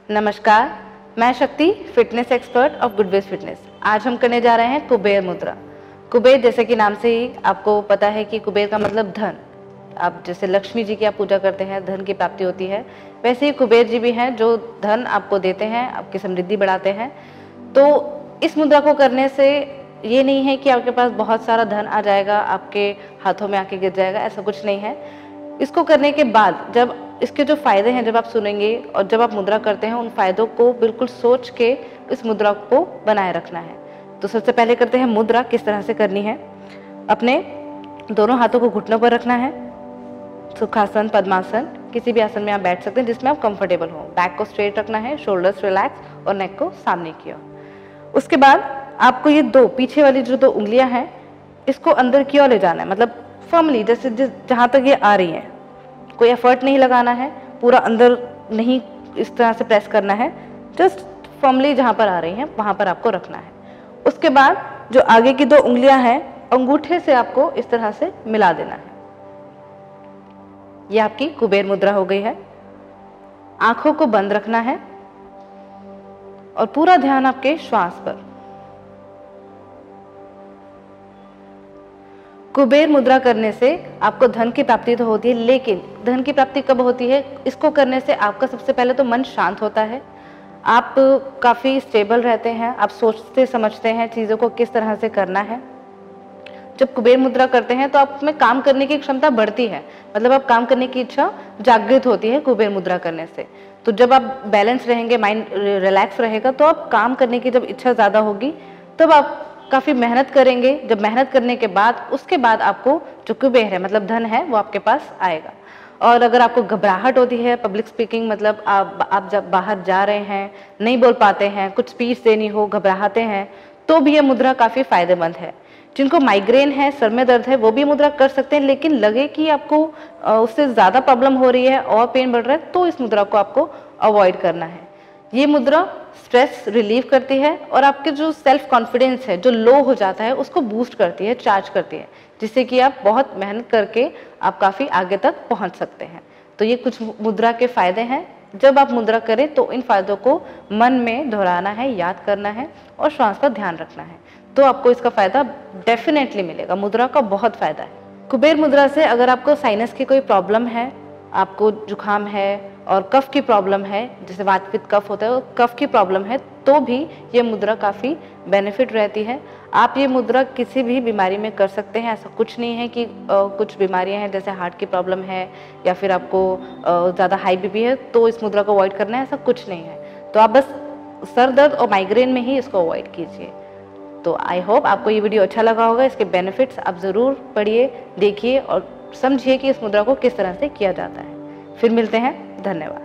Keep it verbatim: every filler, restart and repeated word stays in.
नमस्कार, मैं Shakti, fitness expert of Goodways Fitness. आज हम करने जा रहे हैं कुबेर मुद्रा। कुबेर जैसे कि नाम से ही आपको पता है कि कुबेर का मतलब धन। आप जैसे लक्ष्मी जी की आप पूजा करते हैं, धन की प्राप्ति होती है, वैसे ही कुबेर जी भी हैं जो धन आपको देते हैं, आपकी समृद्धि बढ़ाते हैं। तो इस मुद्रा को करने से ये नहीं है कि आपके पास बहुत सारा धन आ जाएगा, आपके हाथों में आके गिर जाएगा, ऐसा कुछ नहीं है। इसको करने के बाद जब इसके जो फायदे हैं जब आप सुनेंगे और जब आप मुद्रा करते हैं, उन फायदों को बिल्कुल सोच के इस मुद्रा को बनाए रखना है। तो सबसे पहले करते हैं मुद्रा किस तरह से करनी है। अपने दोनों हाथों को घुटनों पर रखना है, सुखासन, पद्मासन, किसी भी आसन में आप बैठ सकते हैं जिसमें आप कंफर्टेबल हो। बैक को स्ट्रेट रखना है, शोल्डर्स रिलैक्स और नेक को सामने की ओर। उसके बाद आपको ये दो पीछे वाली जो दो उंगलियां हैं, इसको अंदर की ओर ले जाना है, मतलब फर्मली, जैसे जिस जहाँ तक ये आ रही है। कोई एफर्ट नहीं लगाना है, पूरा अंदर नहीं इस तरह से प्रेस करना है, जस्ट फर्मली जहाँ पर आ रही हैं वहाँ पर आपको रखना है। उसके बाद जो आगे की दो उंगलियां हैं, अंगूठे से आपको इस तरह से मिला देना है। ये आपकी कुबेर मुद्रा हो गई है। आंखों को बंद रखना है और पूरा ध्यान आपके श्वास पर। कुबेर मुद्रा करने से आपको धन की प्राप्ति तो होती है, लेकिन धन की प्राप्ति कब होती है? इसको करने से आपका सबसे पहले तो मन शांत होता है, आप काफ़ी स्टेबल रहते हैं, आप सोचते समझते हैं चीज़ों को किस तरह से करना है। जब कुबेर मुद्रा करते हैं तो आप में काम करने की क्षमता बढ़ती है, मतलब आप काम करने की इच्छा जागृत होती है कुबेर मुद्रा करने से। तो जब आप बैलेंस रहेंगे, माइंड रिलैक्स रहेगा, तो आप काम करने की जब इच्छा ज़्यादा होगी तब आप काफ़ी मेहनत करेंगे। जब मेहनत करने के बाद उसके बाद आपको जो कुबेर है, मतलब धन है, वो आपके पास आएगा। और अगर आपको घबराहट होती है, पब्लिक स्पीकिंग, मतलब आप आप जब बाहर जा रहे हैं, नहीं बोल पाते हैं, कुछ स्पीच देनी हो, घबराहते हैं, तो भी ये मुद्रा काफ़ी फायदेमंद है। जिनको माइग्रेन है, सर में दर्द है, वो भी मुद्रा कर सकते हैं, लेकिन लगे कि आपको उससे ज़्यादा प्रॉब्लम हो रही है और पेन बढ़ रहा है, तो इस मुद्रा को आपको अवॉइड करना है। ये मुद्रा स्ट्रेस रिलीव करती है और आपके जो सेल्फ कॉन्फिडेंस है, जो लो हो जाता है, उसको बूस्ट करती है, चार्ज करती है, जिससे कि आप बहुत मेहनत करके आप काफ़ी आगे तक पहुंच सकते हैं। तो ये कुछ मुद्रा के फायदे हैं। जब आप मुद्रा करें तो इन फायदों को मन में दोहराना है, याद करना है और श्वास पर ध्यान रखना है, तो आपको इसका फायदा डेफिनेटली मिलेगा। मुद्रा का बहुत फायदा है। कुबेर मुद्रा से अगर आपको साइनस की कोई प्रॉब्लम है, आपको जुकाम है और कफ की प्रॉब्लम है, जैसे वात पित्त कफ होता है, कफ की प्रॉब्लम है, तो भी ये मुद्रा काफ़ी बेनिफिट रहती है। आप ये मुद्रा किसी भी बीमारी में कर सकते हैं। ऐसा कुछ नहीं है कि आ, कुछ बीमारियां हैं जैसे हार्ट की प्रॉब्लम है या फिर आपको ज़्यादा हाई बीपी है तो इस मुद्रा को अवॉइड करना है, ऐसा कुछ नहीं है। तो आप बस सर दर्द और माइग्रेन में ही इसको अवॉइड कीजिए। तो आई होप आपको ये वीडियो अच्छा लगा होगा। इसके बेनिफिट्स आप ज़रूर पढ़िए, देखिए और समझिए कि इस मुद्रा को किस तरह से किया जाता है। फिर मिलते हैं, धन्यवाद।